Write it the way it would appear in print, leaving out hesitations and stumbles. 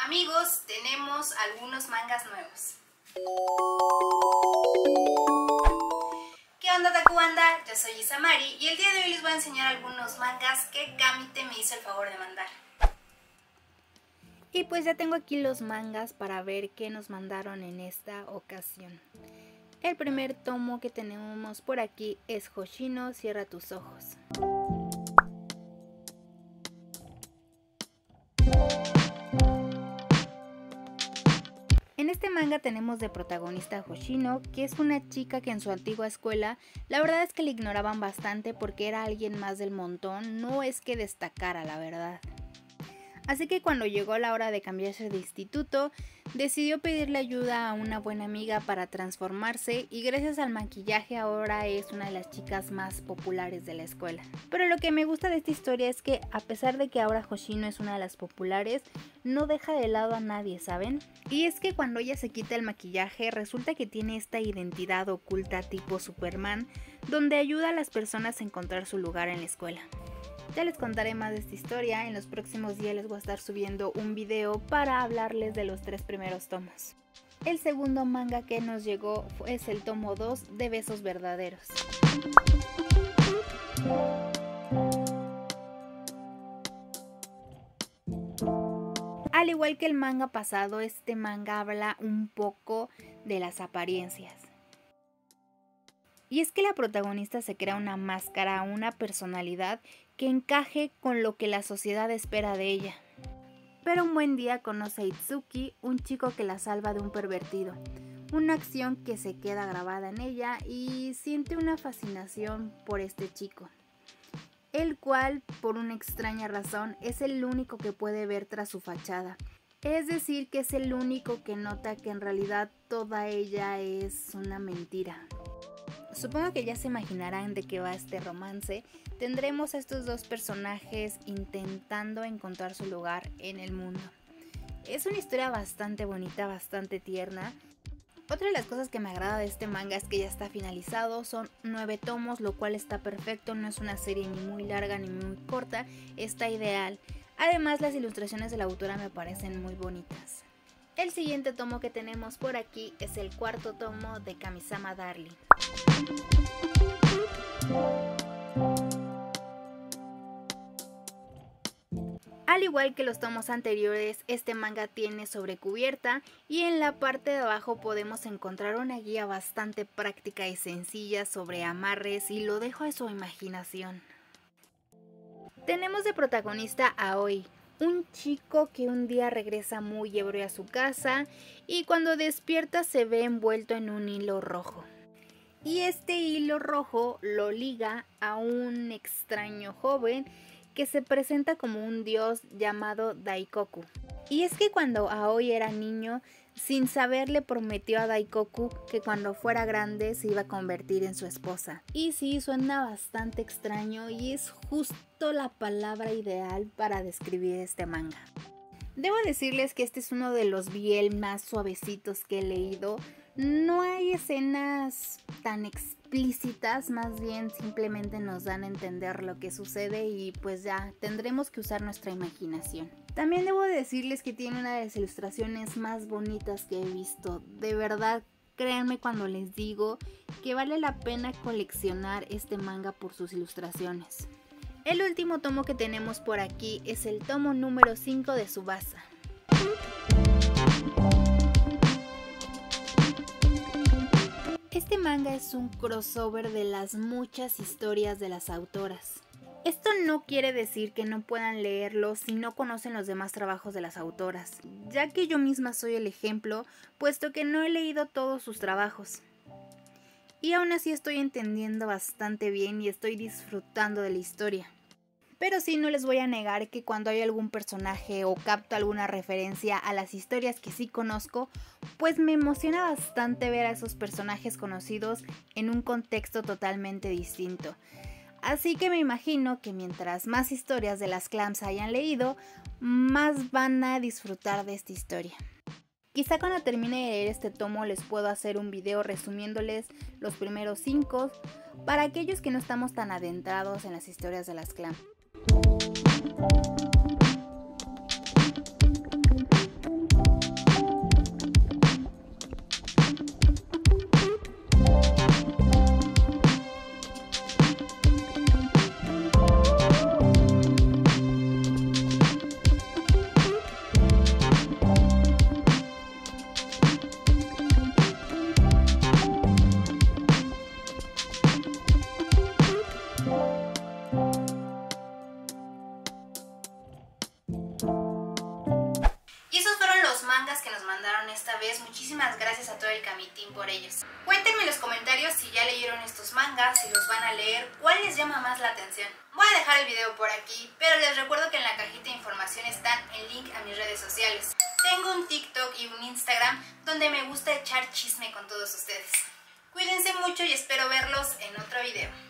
Amigos, tenemos algunos mangas nuevos. ¿Qué onda, Takubanda? Yo soy Isamari y el día de hoy les voy a enseñar algunos mangas que Kamite me hizo el favor de mandar. Y pues ya tengo aquí los mangas para ver qué nos mandaron en esta ocasión. El primer tomo que tenemos por aquí es Hoshino, Cierra tus ojos. En este manga tenemos de protagonista a Hoshino, que es una chica que en su antigua escuela la verdad es que le ignoraban bastante porque era alguien más del montón, no es que destacara la verdad. Así que cuando llegó la hora de cambiarse de instituto, decidió pedirle ayuda a una buena amiga para transformarse y gracias al maquillaje ahora es una de las chicas más populares de la escuela. Pero lo que me gusta de esta historia es que a pesar de que ahora Hoshino es una de las populares, no deja de lado a nadie, ¿saben? Y es que cuando ella se quita el maquillaje resulta que tiene esta identidad oculta tipo Superman, donde ayuda a las personas a encontrar su lugar en la escuela. Ya les contaré más de esta historia, en los próximos días les voy a estar subiendo un video para hablarles de los 3 primeros tomos. El segundo manga que nos llegó es el tomo 2 de Besos Verdaderos. Al igual que el manga pasado, este manga habla un poco de las apariencias. Y es que la protagonista se crea una máscara, una personalidad que encaje con lo que la sociedad espera de ella. Pero un buen día conoce a Itsuki, un chico que la salva de un pervertido. Una acción que se queda grabada en ella y siente una fascinación por este chico. El cual, por una extraña razón, es el único que puede ver tras su fachada. Es decir, que es el único que nota que en realidad toda ella es una mentira. Supongo que ya se imaginarán de qué va este romance. Tendremos a estos dos personajes intentando encontrar su lugar en el mundo. Es una historia bastante bonita, bastante tierna. Otra de las cosas que me agrada de este manga es que ya está finalizado, son 9 tomos, lo cual está perfecto, no es una serie ni muy larga ni muy corta, está ideal. Además, las ilustraciones de la autora me parecen muy bonitas. El siguiente tomo que tenemos por aquí es el cuarto tomo de Kamisama Darling. Al igual que los tomos anteriores, este manga tiene sobrecubierta y en la parte de abajo podemos encontrar una guía bastante práctica y sencilla sobre amarres y lo dejo a su imaginación. Tenemos de protagonista a Aoi, un chico que un día regresa muy ebrio a su casa y cuando despierta se ve envuelto en un hilo rojo. Y este hilo rojo lo liga a un extraño joven que se presenta como un dios llamado Daikoku. Y es que cuando Aoi era niño, sin saber le prometió a Daikoku que cuando fuera grande se iba a convertir en su esposa. Y sí, suena bastante extraño y es justo la palabra ideal para describir este manga. Debo decirles que este es uno de los BL más suavecitos que he leído. No hay escenas tan explícitas, más bien simplemente nos dan a entender lo que sucede y pues ya tendremos que usar nuestra imaginación. También debo decirles que tiene una de las ilustraciones más bonitas que he visto. De verdad, créanme cuando les digo que vale la pena coleccionar este manga por sus ilustraciones. El último tomo que tenemos por aquí es el tomo número 5 de Tsubasa. Este manga es un crossover de las muchas historias de las autoras. Esto no quiere decir que no puedan leerlo si no conocen los demás trabajos de las autoras, ya que yo misma soy el ejemplo, puesto que no he leído todos sus trabajos. Y aún así estoy entendiendo bastante bien y estoy disfrutando de la historia. Pero sí, no les voy a negar que cuando hay algún personaje o capto alguna referencia a las historias que sí conozco, pues me emociona bastante ver a esos personajes conocidos en un contexto totalmente distinto. Así que me imagino que mientras más historias de las clams hayan leído, más van a disfrutar de esta historia. Quizá cuando termine de leer este tomo les puedo hacer un video resumiéndoles los primeros 5 para aquellos que no estamos tan adentrados en las historias de las clams. Y esos fueron los mangas que nos mandaron esta vez. Muchísimas gracias a todo el Kami-team por ellos. Cuéntenme en los comentarios si ya leyeron estos mangas, si los van a leer, cuál les llama más la atención. Voy a dejar el video por aquí, pero les recuerdo que en la cajita de información están el link a mis redes sociales. Tengo un TikTok y un Instagram donde me gusta echar chisme con todos ustedes. Cuídense mucho y espero verlos en otro video.